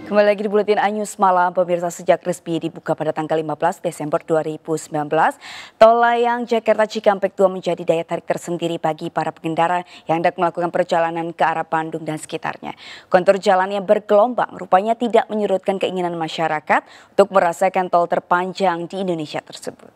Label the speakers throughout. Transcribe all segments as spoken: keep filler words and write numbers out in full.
Speaker 1: Kembali lagi di Buletin Anyus Malam, pemirsa. Sejak resmi dibuka pada tanggal lima belas Desember dua ribu sembilan belas, tol layang Jakarta Cikampek dua menjadi daya tarik tersendiri bagi para pengendara yang hendak melakukan perjalanan ke arah Bandung dan sekitarnya. Kontur jalan yang bergelombang rupanya tidak menyurutkan keinginan masyarakat untuk merasakan tol terpanjang di Indonesia tersebut.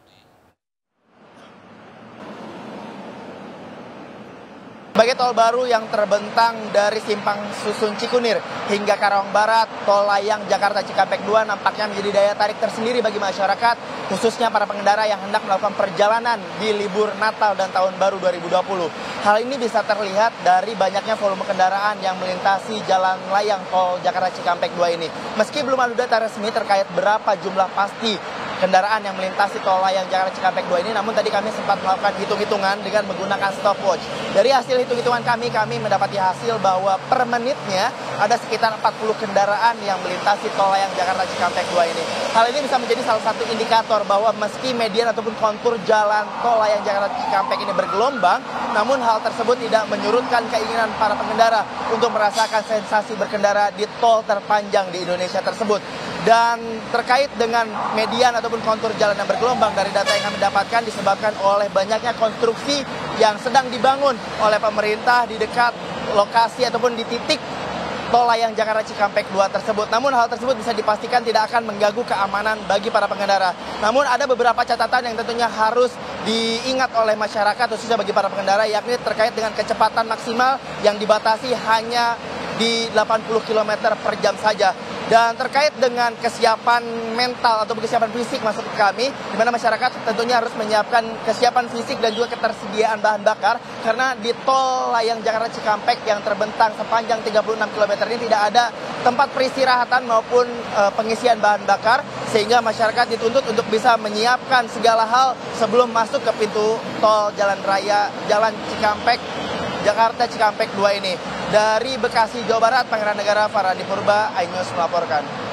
Speaker 2: Sebagai tol baru yang terbentang dari Simpang Susun Cikunir hingga Karawang Barat, tol layang Jakarta Cikampek dua nampaknya menjadi daya tarik tersendiri bagi masyarakat, khususnya para pengendara yang hendak melakukan perjalanan di libur Natal dan Tahun Baru dua ribu dua puluh. Hal ini bisa terlihat dari banyaknya volume kendaraan yang melintasi jalan layang tol Jakarta Cikampek dua ini. Meski belum ada data resmi terkait berapa jumlah pasti kendaraan yang melintasi tol layang Jakarta Cikampek dua ini, namun tadi kami sempat melakukan hitung-hitungan dengan menggunakan stopwatch. Dari hasil hitung-hitungan kami, kami mendapati hasil bahwa per menitnya ada sekitar empat puluh kendaraan yang melintasi tol layang Jakarta Cikampek dua ini. Hal ini bisa menjadi salah satu indikator bahwa meski median ataupun kontur jalan tol layang Jakarta Cikampek ini bergelombang, namun hal tersebut tidak menyurutkan keinginan para pengendara untuk merasakan sensasi berkendara di tol terpanjang di Indonesia tersebut. Dan terkait dengan median ataupun kontur jalan yang bergelombang, dari data yang kami dapatkan disebabkan oleh banyaknya konstruksi yang sedang dibangun oleh pemerintah di dekat lokasi ataupun di titik tol layang Jakarta Cikampek dua tersebut. Namun hal tersebut bisa dipastikan tidak akan mengganggu keamanan bagi para pengendara. Namun ada beberapa catatan yang tentunya harus diingat oleh masyarakat, khususnya bagi para pengendara, yakni terkait dengan kecepatan maksimal yang dibatasi hanya di delapan puluh kilometer per jam saja. Dan terkait dengan kesiapan mental atau kesiapan fisik masuk ke kami, di mana masyarakat tentunya harus menyiapkan kesiapan fisik dan juga ketersediaan bahan bakar, karena di tol layang Jakarta Cikampek yang terbentang sepanjang tiga puluh enam kilometer ini tidak ada tempat peristirahatan maupun e, pengisian bahan bakar, sehingga masyarakat dituntut untuk bisa menyiapkan segala hal sebelum masuk ke pintu tol jalan raya Jalan Cikampek Jakarta Cikampek dua ini. Dari Bekasi, Jawa Barat, Pangeran Negara, Farhadi Purba, iNews melaporkan.